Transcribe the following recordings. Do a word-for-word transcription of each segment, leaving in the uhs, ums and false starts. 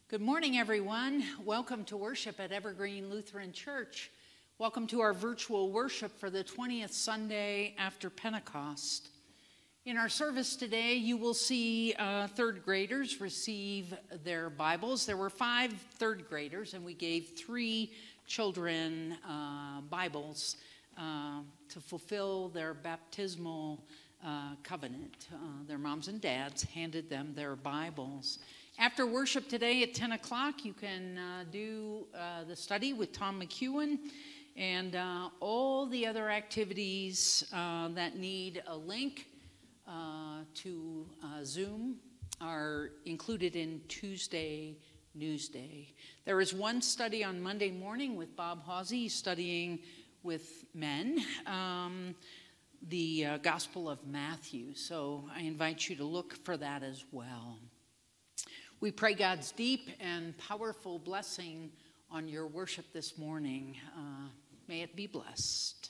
Good morning, everyone. Welcome to worship at Evergreen Lutheran Church. Welcome to our virtual worship for the twentieth Sunday after Pentecost. In our service today, you will see uh, third graders receive their Bibles. There were five third graders, and we gave three children uh, Bibles uh, to fulfill their baptismal uh, covenant. Uh, their moms and dads handed them their Bibles. After worship today at ten o'clock, you can uh, do uh, the study with Tom McEwen, and uh, all the other activities uh, that need a link uh, to uh, Zoom are included in Tuesday Newsday. There is one study on Monday morning with Bob Hawsey studying with men, um, the uh, Gospel of Matthew. So I invite you to look for that as well. We pray God's deep and powerful blessing on your worship this morning. Uh, may it be blessed.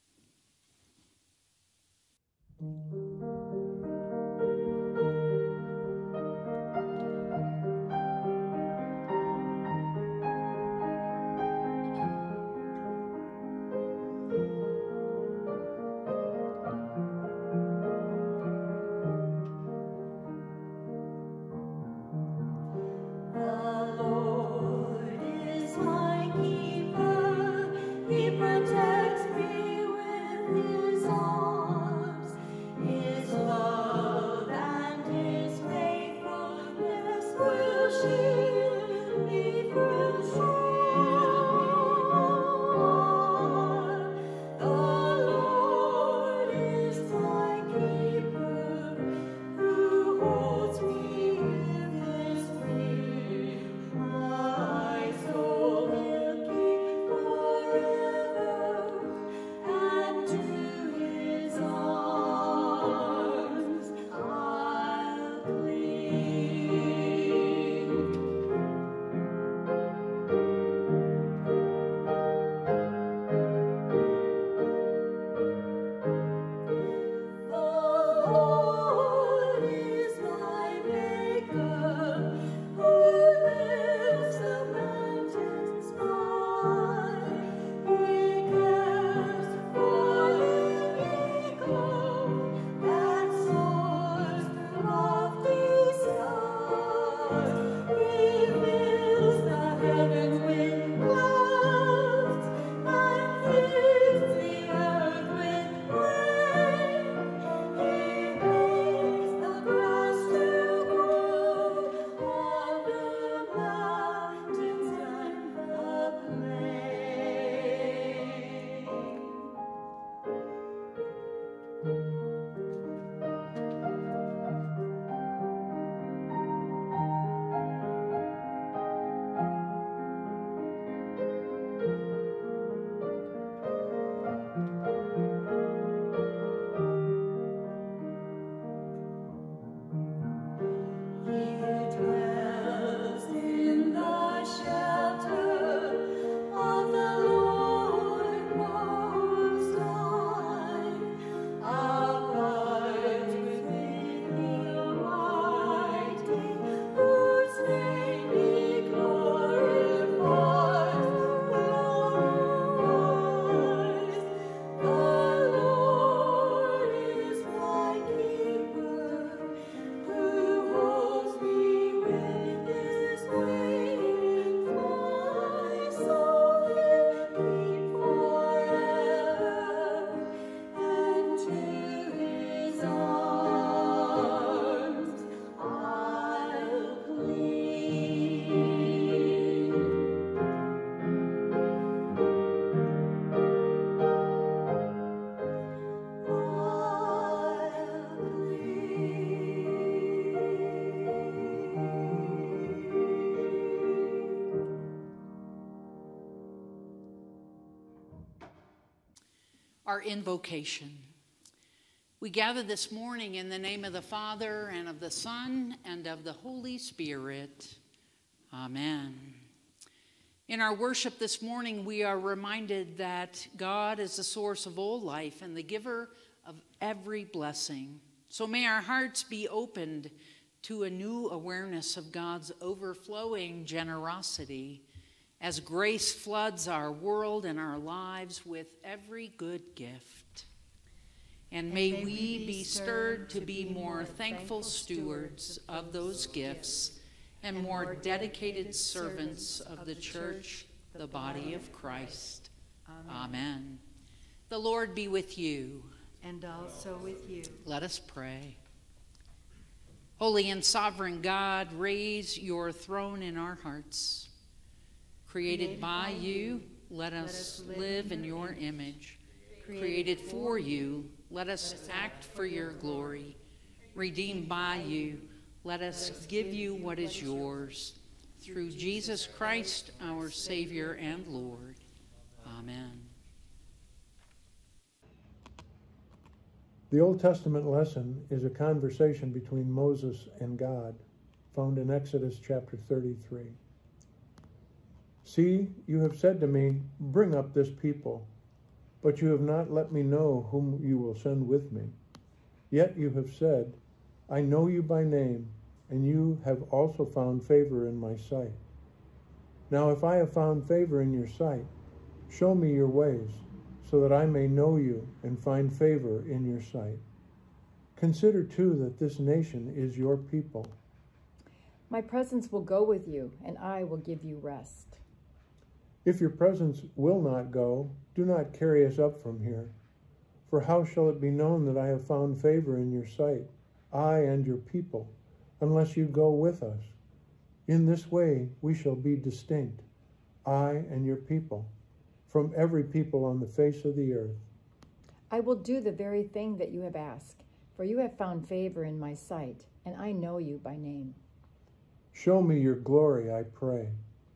Our invocation. We gather this morning in the name of the Father, and of the Son, and of the Holy Spirit. Amen. In our worship this morning, we are reminded that God is the source of all life and the giver of every blessing. So may our hearts be opened to a new awareness of God's overflowing generosity as grace floods our world and our lives with every good gift. And may, and may we be stirred to be more thankful stewards of those gifts and more dedicated servants of the church, the body of Christ. Amen. Amen. The Lord be with you. And also with you. Let us pray. Holy and sovereign God, raise your throne in our hearts. Created by you, let us live in your image. Created for you, let us act for your glory. Redeemed by you, let us give you what is yours. Through Jesus Christ, our Savior and Lord. Amen. The Old Testament lesson is a conversation between Moses and God, found in Exodus chapter thirty-three. See, you have said to me, bring up this people, but you have not let me know whom you will send with me. Yet you have said, I know you by name, and you have also found favor in my sight. Now if I have found favor in your sight, show me your ways, so that I may know you and find favor in your sight. Consider too that this nation is your people. My presence will go with you, and I will give you rest. If your presence will not go, do not carry us up from here. For how shall it be known that I have found favor in your sight, I and your people, unless you go with us? In this way we shall be distinct, I and your people, from every people on the face of the earth. I will do the very thing that you have asked, for you have found favor in my sight, and I know you by name. Show me your glory, I pray.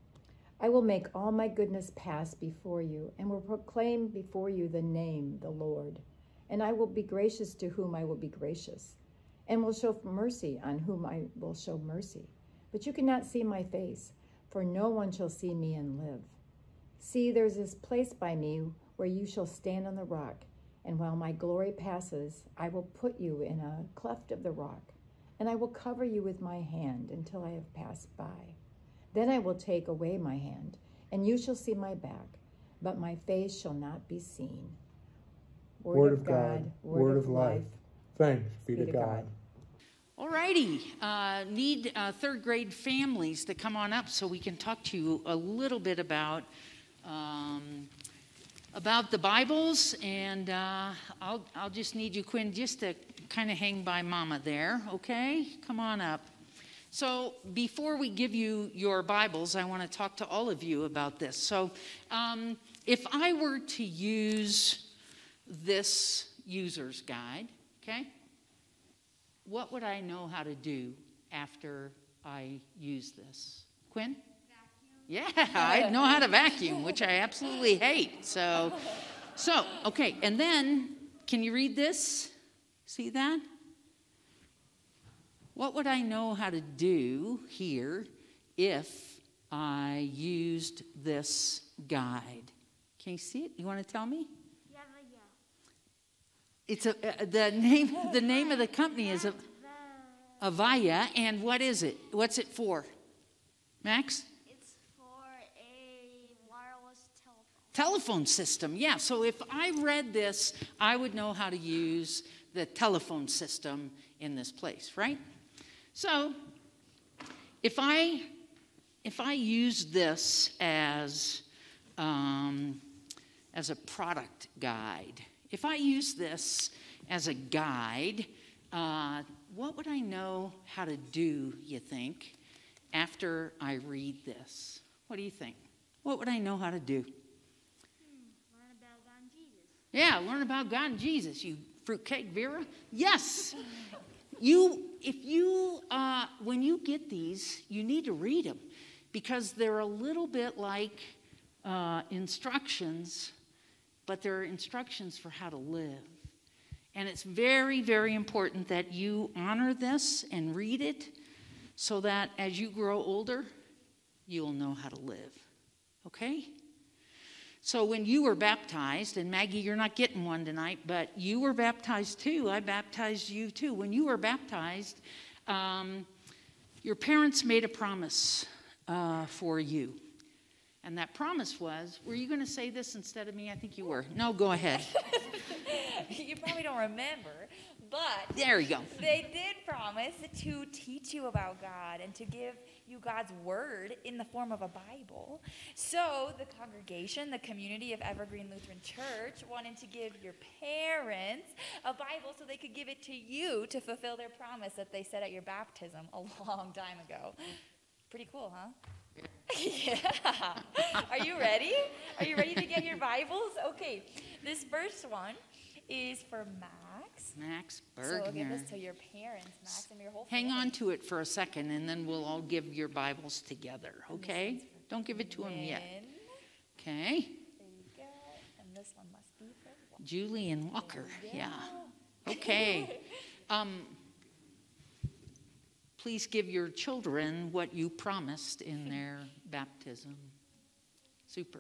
I will make all my goodness pass before you, and will proclaim before you the name, the Lord. And I will be gracious to whom I will be gracious, and will show mercy on whom I will show mercy. But you cannot see my face, for no one shall see me and live. See, there's this place by me where you shall stand on the rock, and while my glory passes, I will put you in a cleft of the rock, and I will cover you with my hand until I have passed by. Then I will take away my hand, and you shall see my back, but my face shall not be seen. Word, word of God, God, word, word of life. life. Thanks be to God. God. All righty. Uh, need uh, third grade families to come on up so we can talk to you a little bit about um, about the Bibles, and uh, I'll I'll just need you, Quinn, just to kind of hang by Mama there, okay? Come on up. So before we give you your Bibles, I want to talk to all of you about this. So um, if I were to use this user's guide, okay, what would I know how to do after I use this? Quinn? Vacuum. Yeah, I know how to vacuum, which I absolutely hate. So, so okay, and then can you read this? See that? What would I know how to do here if I used this guide? Can you see it? You want to tell me? Yeah, yeah. It's a uh, the name. The name of the company is a, Avaya, and what is it? What's it for? Max? It's for a wireless telephone. Telephone system. Yeah. So if I read this, I would know how to use the telephone system in this place, right? So, if I if I use this as um, as a product guide, if I use this as a guide, uh, what would I know how to do, you think, after I read this? What do you think? What would I know how to do? Hmm, learn about God and Jesus. Yeah, learn about God and Jesus. You fruitcake, Vera? Yes. You, if you, uh, when you get these, you need to read them because they're a little bit like uh, instructions, but they're instructions for how to live. And it's very, very important that you honor this and read it so that as you grow older, you'll know how to live. Okay? So when you were baptized, and Maggie, you're not getting one tonight, but you were baptized too. I baptized you too. When you were baptized, um, Your parents made a promise uh, for you. And that promise was, were you going to say this instead of me? I think you were. No, go ahead. You probably don't remember, but there you go. They did promise to teach you about God and to give you God's word in the form of a Bible. So the congregation, the community of Evergreen Lutheran Church, wanted to give your parents a Bible so they could give it to you to fulfill their promise that they said at your baptism a long time ago. Pretty cool, huh? Yeah. Are you ready? Are you ready to get your Bibles? Okay. This first one is for Max. Max So we'll give Bergner. this to your parents, Max, and your whole Hang family. on to it for a second, and then we'll all give your Bibles together, okay? Don't give it to him yet. Win. Okay? There you go. And this one must be for Walker. Julian Walker, yeah. Okay. Um, please give your children what you promised in their baptism. Super.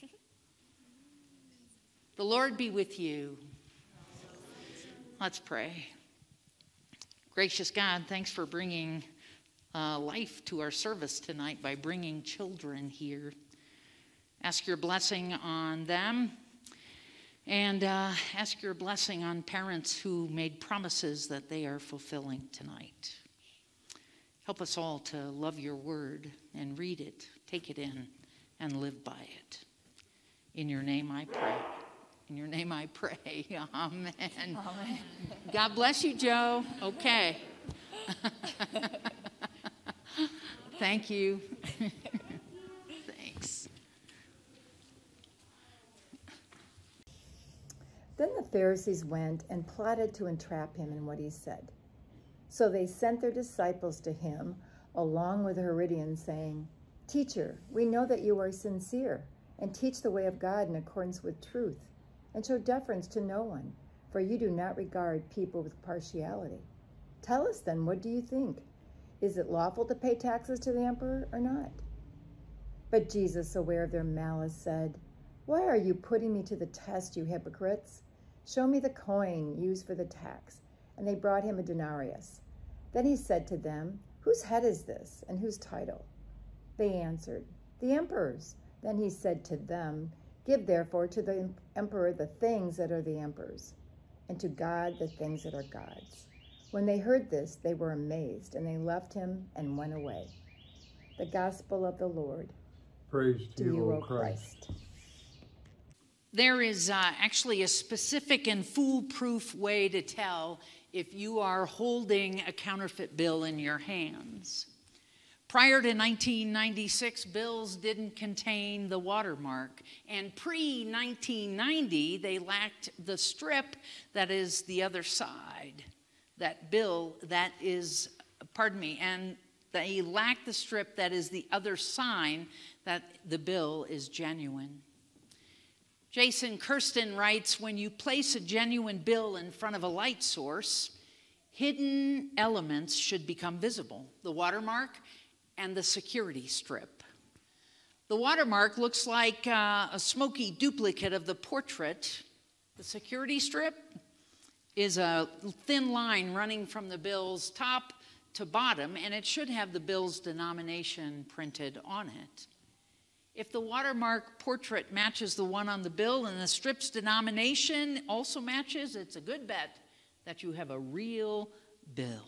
The Lord be with you. Let's pray. Gracious God, thanks for bringing uh, life to our service tonight by bringing children here. Ask your blessing on them, and uh, ask your blessing on parents who made promises that they are fulfilling tonight. Help us all to love your word and read it, take it in, and live by it. In your name I pray. In your name I pray. Amen. Amen. God bless you, Joe. Okay. Thank you. Thanks. Then the Pharisees went and plotted to entrap him in what he said. So they sent their disciples to him along with the Herodians, saying, "Teacher, we know that you are sincere and teach the way of God in accordance with truth, and show deference to no one, for you do not regard people with partiality. Tell us then, what do you think? Is it lawful to pay taxes to the emperor or not?" But Jesus, aware of their malice, said, "Why are you putting me to the test, you hypocrites? Show me the coin used for the tax." And they brought him a denarius. Then he said to them, "Whose head is this, and whose title?" They answered, "The emperor's." Then he said to them, "Give therefore to the emperor the things that are the emperor's, and to God the things that are God's." When they heard this, they were amazed, and they left him and went away. The gospel of the Lord. Praise to, To you, you, O O Christ. Christ. There is uh, actually a specific and foolproof way to tell if you are holding a counterfeit bill in your hands. Prior to nineteen ninety-six, bills didn't contain the watermark, and pre nineteen ninety, they lacked the strip that is the other side. That bill, that is, pardon me, and they lack the strip that is the other sign that the bill is genuine. Jason Kirsten writes, when you place a genuine bill in front of a light source, hidden elements should become visible. The watermark and the security strip. The watermark looks like uh, a smoky duplicate of the portrait. The security strip is a thin line running from the bill's top to bottom, and it should have the bill's denomination printed on it. If the watermark portrait matches the one on the bill and the strip's denomination also matches, it's a good bet that you have a real bill.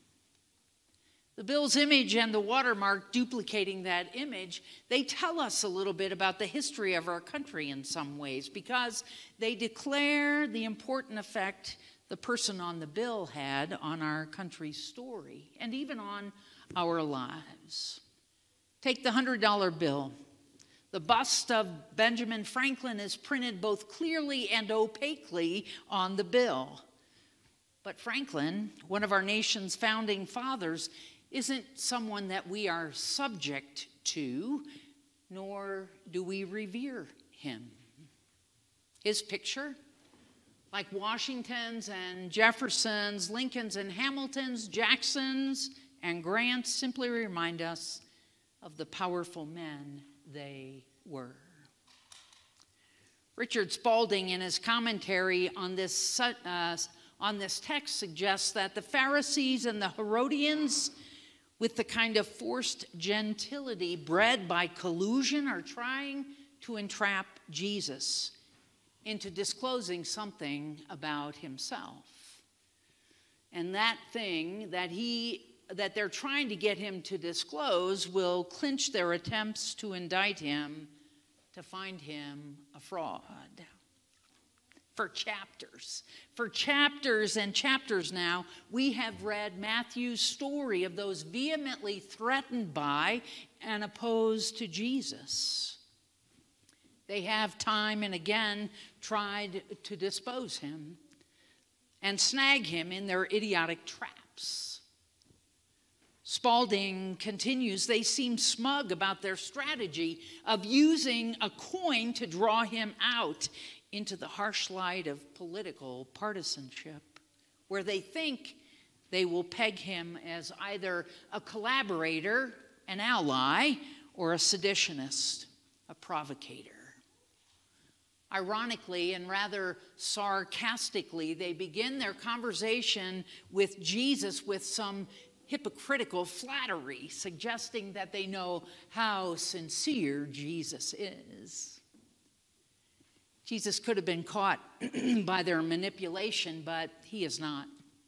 The bill's image and the watermark duplicating that image, they tell us a little bit about the history of our country in some ways, because they declare the important effect the person on the bill had on our country's story and even on our lives. Take the one hundred dollar bill. The bust of Benjamin Franklin is printed both clearly and opaquely on the bill. But Franklin, one of our nation's founding fathers, isn't someone that we are subject to, nor do we revere him. His picture, like Washington's and Jefferson's, Lincoln's and Hamilton's, Jackson's and Grant's, simply remind us of the powerful men they were. Richard Spalding, in his commentary on this, uh, on this text, suggests that the Pharisees and the Herodians with the kind of forced gentility bred by collusion or trying to entrap Jesus into disclosing something about himself. And that thing that he that they're trying to get him to disclose will clinch their attempts to indict him, to find him a fraud. For chapters, for chapters and chapters now, we have read Matthew's story of those vehemently threatened by and opposed to Jesus. They have time and again tried to dispose him and snag him in their idiotic traps. Spalding continues, they seem smug about their strategy of using a coin to draw him out into the harsh light of political partisanship, where they think they will peg him as either a collaborator, an ally, or a seditionist, a provocator. Ironically and rather sarcastically, they begin their conversation with Jesus with some hypocritical flattery, suggesting that they know how sincere Jesus is. Jesus could have been caught by their manipulation, but he is not.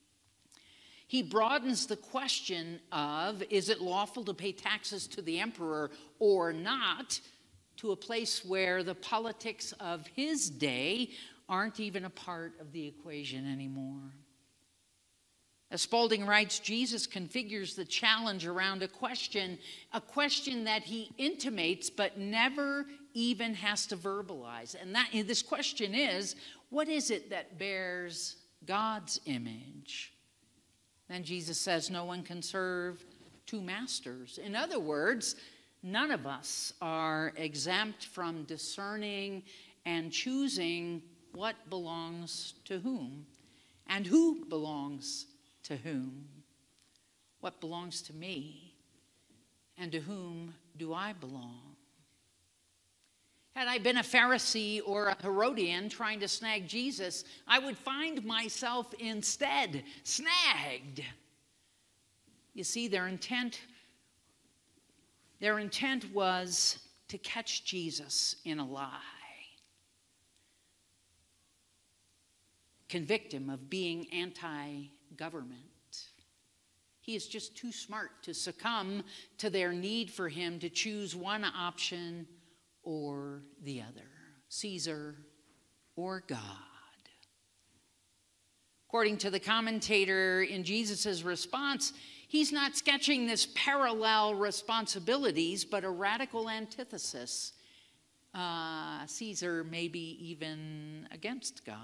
He broadens the question of, is it lawful to pay taxes to the emperor or not, to a place where the politics of his day aren't even a part of the equation anymore. As Spalding writes, Jesus configures the challenge around a question, a question that he intimates but never even has to verbalize. And that, this question is, what is it that bears God's image? Then Jesus says, no one can serve two masters. In other words, none of us are exempt from discerning and choosing what belongs to whom and who belongs to whom. What belongs to me and to whom do I belong? Had I been a Pharisee or a Herodian trying to snag Jesus, I would find myself instead snagged. You see, their intent Their intent was to catch Jesus in a lie, convict him of being anti-government. He is just too smart to succumb to their need for him to choose one option or the other, Caesar or God. According to the commentator in Jesus' response, he's not sketching this parallel responsibilities, but a radical antithesis. Uh, Caesar may be even against God.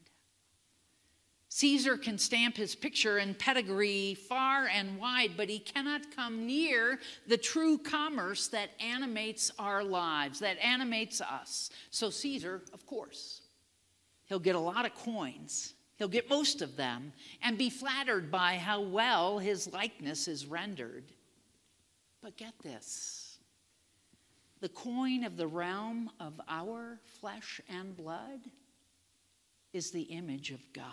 Caesar can stamp his picture and pedigree far and wide, but he cannot come near the true commerce that animates our lives, that animates us. So Caesar, of course, he'll get a lot of coins. He'll get most of them and be flattered by how well his likeness is rendered. But get this, the coin of the realm of our flesh and blood is the image of God.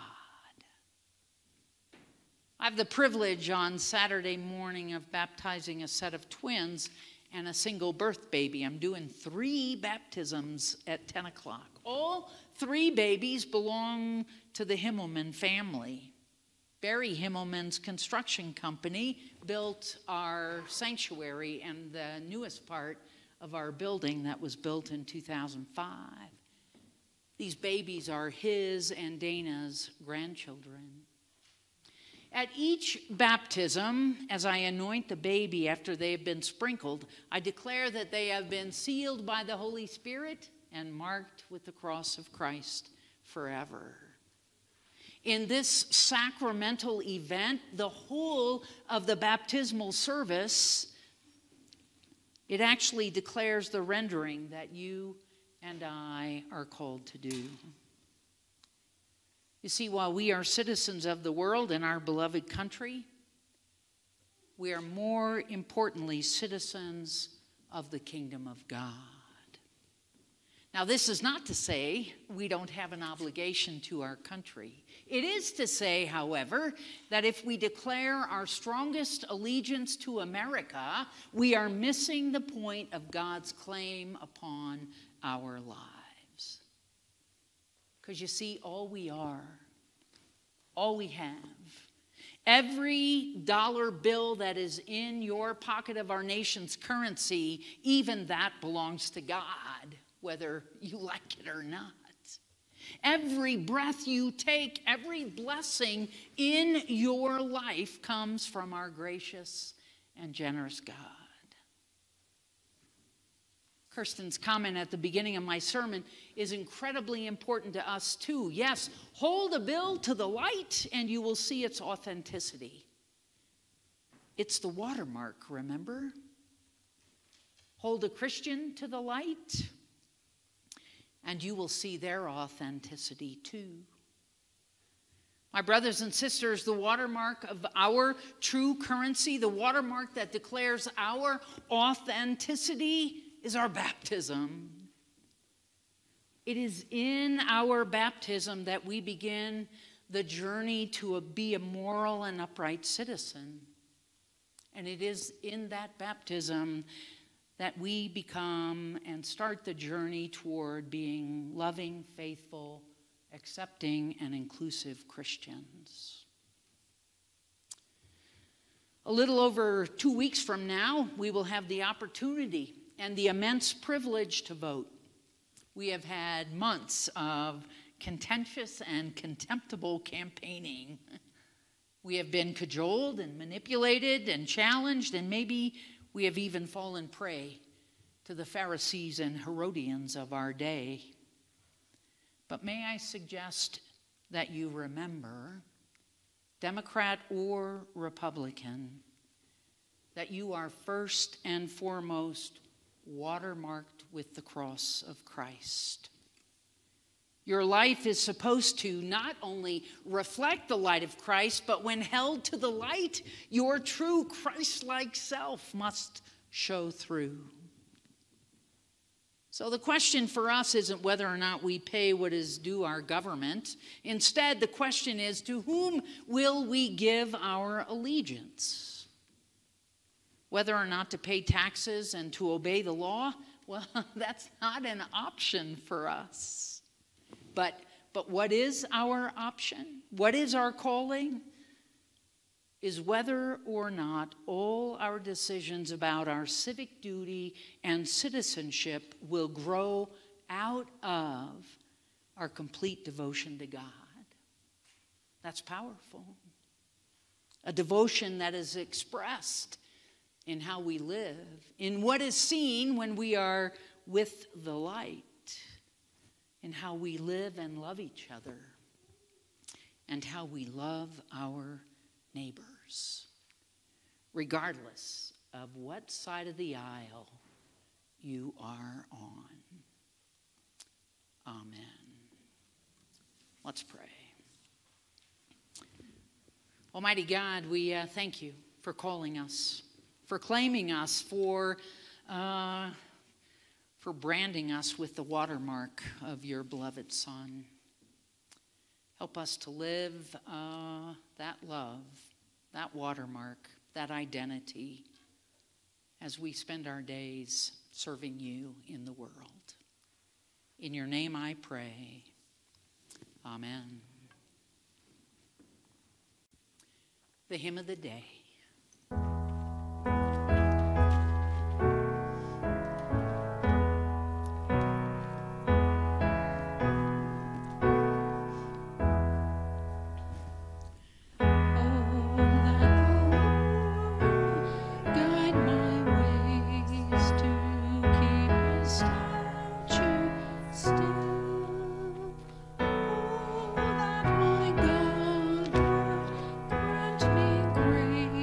I have the privilege on Saturday morning of baptizing a set of twins and a single birth baby. I'm doing three baptisms at ten o'clock. All three babies belong to the Himmelman family. Barry Himmelman's construction company built our sanctuary and the newest part of our building that was built in two thousand five. These babies are his and Dana's grandchildren. At each baptism, as I anoint the baby after they have been sprinkled, I declare that they have been sealed by the Holy Spirit and marked with the cross of Christ forever. In this sacramental event, the whole of the baptismal service, it actually declares the rendering that you and I are called to do. You see, while we are citizens of the world in our beloved country, we are more importantly citizens of the kingdom of God. Now, this is not to say we don't have an obligation to our country. It is to say, however, that if we declare our strongest allegiance to America, we are missing the point of God's claim upon our lives. Because you see, all we are, all we have, every dollar bill that is in your pocket of our nation's currency, even that belongs to God, whether you like it or not. Every breath you take, every blessing in your life comes from our gracious and generous God. Kirsten's comment at the beginning of my sermon is incredibly important to us too. Yes, hold a bill to the light and you will see its authenticity. It's the watermark, remember? Hold a Christian to the light and you will see their authenticity too. My brothers and sisters, the watermark of our true currency, the watermark that declares our authenticity, is our baptism. It is in our baptism that we begin the journey to a, be a moral and upright citizen. And it is in that baptism that we become and start the journey toward being loving, faithful, accepting, and inclusive Christians. A little over two weeks from now, we will have the opportunity and the immense privilege to vote. We have had months of contentious and contemptible campaigning. We have been cajoled and manipulated and challenged, and maybe we have even fallen prey to the Pharisees and Herodians of our day. But may I suggest that you remember, Democrat or Republican, that you are first and foremost watermarked with the cross of Christ. Your life is supposed to not only reflect the light of Christ, but when held to the light, your true Christ-like self must show through. So the question for us isn't whether or not we pay what is due our government. Instead, the question is, to whom will we give our allegiance? Whether or not to pay taxes and to obey the law, well, that's not an option for us. But, but what is our option? What is our calling? Is whether or not all our decisions about our civic duty and citizenship will grow out of our complete devotion to God. That's powerful. A devotion that is expressed in how we live, in what is seen when we are with the light, in how we live and love each other, and how we love our neighbors, regardless of what side of the aisle you are on. Amen. Let's pray. Almighty God, we uh, thank you for calling us, for claiming us, for, uh, for branding us with the watermark of your beloved Son. Help us to live uh, that love, that watermark, that identity as we spend our days serving you in the world. In your name I pray. Amen. The hymn of the day. Great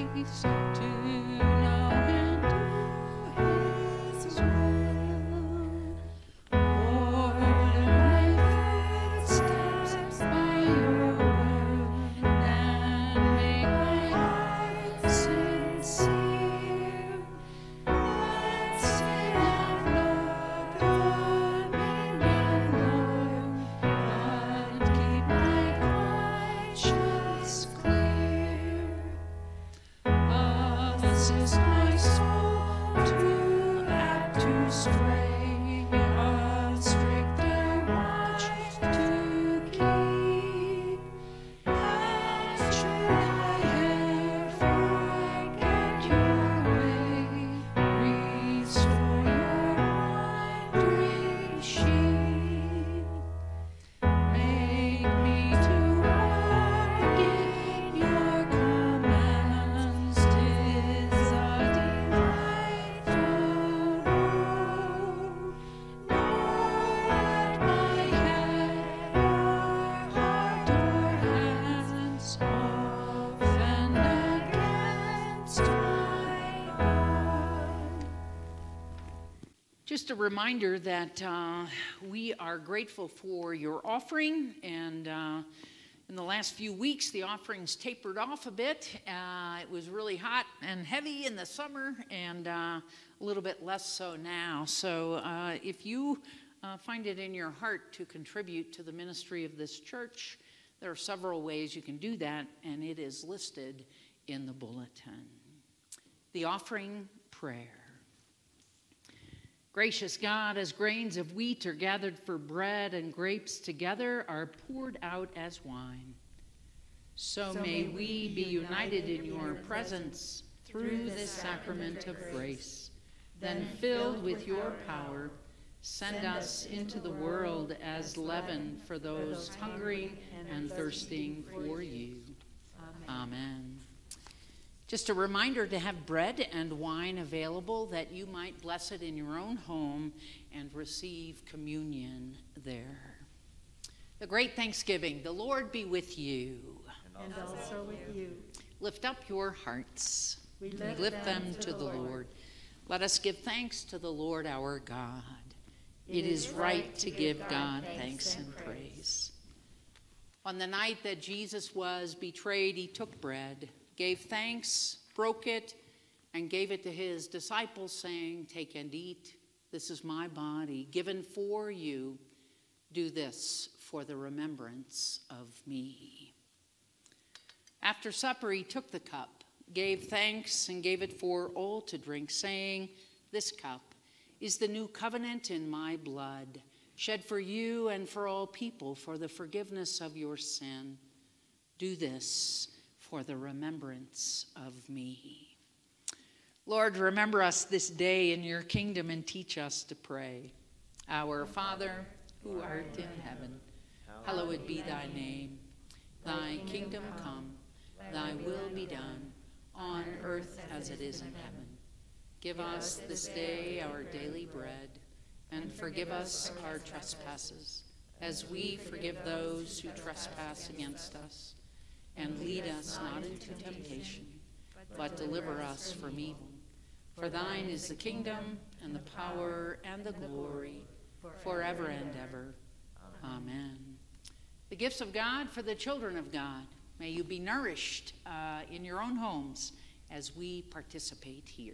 stray, a stricter watch to keep. How should I ever forget your way? Restore your wandering sheep. Make me to walk in your commands. 'Tis a delightful road. Nor let my head or heart or hands offend against my God. Just a reminder that uh, we are grateful for your offering, and uh, in the last few weeks the offerings tapered off a bit. Uh, it was really hot and heavy in the summer, and uh, a little bit less so now. So uh, if you uh, find it in your heart to contribute to the ministry of this church, there are several ways you can do that, and it is listed in the bulletin. The offering prayer. Gracious God, as grains of wheat are gathered for bread and grapes together are poured out as wine, so, so may we be united in your presence through this sacrament of grace. Then, filled with your power, send us into the world as leaven for those hungry and thirsting for you. Amen. Just a reminder to have bread and wine available that you might bless it in your own home and receive communion there. The great Thanksgiving. The Lord be with you. And also with you. Lift up your hearts. We lift, we lift them, them to to the Lord. Lord. Let us give thanks to the Lord our God. It, it is right to give God thanks and praise. On the night that Jesus was betrayed, he took bread, gave thanks, broke it, and gave it to his disciples, saying, "Take and eat. This is my body, given for you. Do this for the remembrance of me." After supper, he took the cup, gave thanks, and gave it for all to drink, saying, "This cup is the new covenant in my blood, shed for you and for all people for the forgiveness of your sin. Do this for the remembrance of me." Lord, remember us this day in your kingdom and teach us to pray. Our Father, who art in heaven, hallowed be thy name. Thy kingdom come, thy will be done, on earth as it is in heaven. Give us this day our daily bread, and forgive us our trespasses, as we forgive those who trespass against us. And lead us not into temptation, but deliver us from evil. For thine is the kingdom, and the power, and the glory, forever and ever. Amen. The gifts of God for the children of God. May you be nourished uh, in your own homes as we participate here.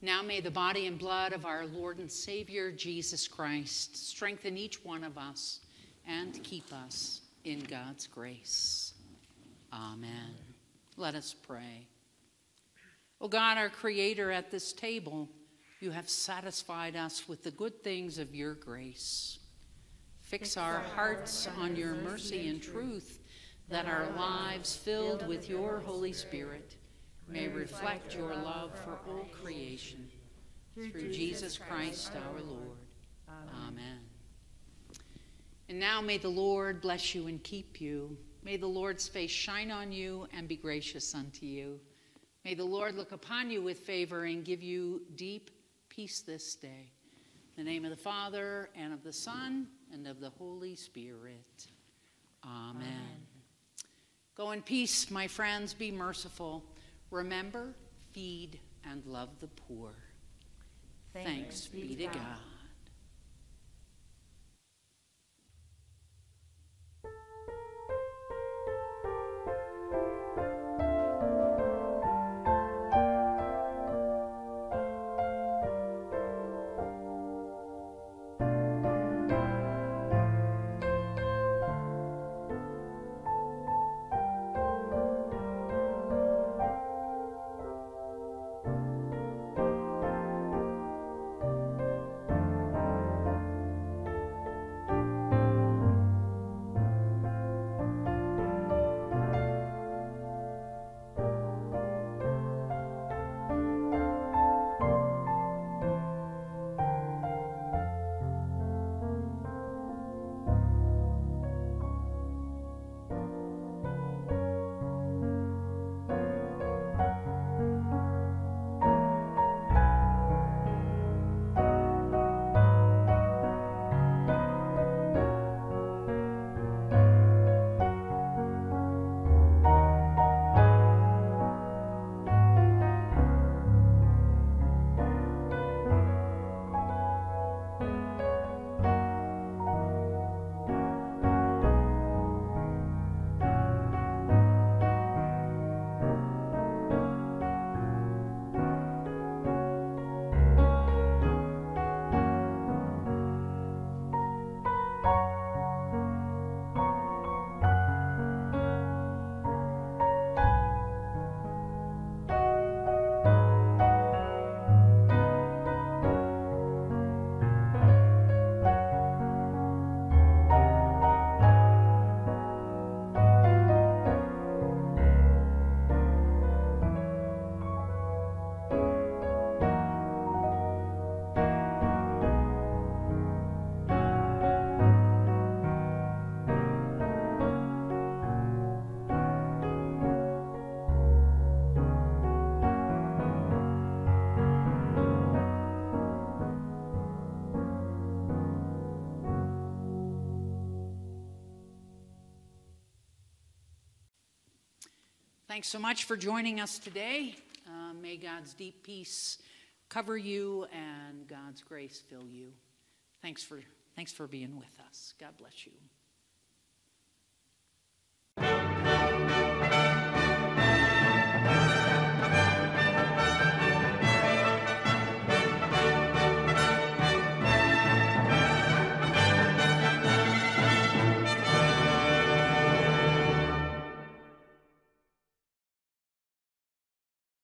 Now may the body and blood of our Lord and Savior, Jesus Christ, strengthen each one of us and keep us in God's grace. Amen. Let us pray. O God, our Creator, at this table, you have satisfied us with the good things of your grace. Fix our hearts on your mercy and truth, that our lives filled with your Holy Spirit may reflect your love for all creation. Through Jesus Christ our Lord. Amen. And now may the Lord bless you and keep you. May the Lord's face shine on you and be gracious unto you. May the Lord look upon you with favor and give you deep peace this day. In the name of the Father, and of the Son, and of the Holy Spirit. Amen. Amen. Go in peace, my friends. Be merciful. Remember, feed, and love the poor. Thanks, Thanks be to God. God. Thanks so much for joining us today. Uh, may God's deep peace cover you and God's grace fill you. Thanks for, thanks for being with us. God bless you.